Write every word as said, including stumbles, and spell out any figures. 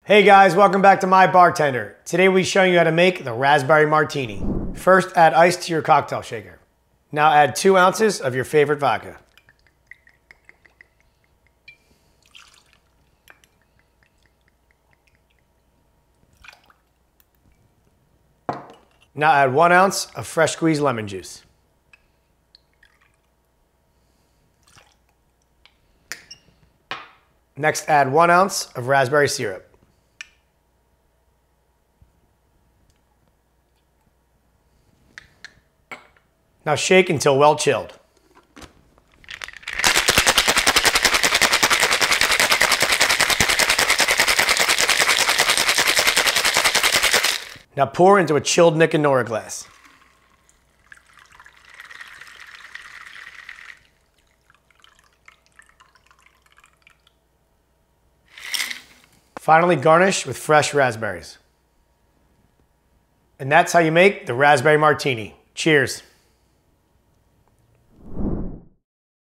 Hey guys, welcome back to Mybartender. Today we'll be showing you how to make the Raspberry Martini. First, add ice to your cocktail shaker. Now add two ounces of your favorite vodka. Now add one ounce of fresh squeezed lemon juice. Next, add one ounce of raspberry syrup. Now shake until well chilled. Now pour into a chilled Nick and Nora glass. Finally, garnish with fresh raspberries. And that's how you make the Raspberry Martini. Cheers.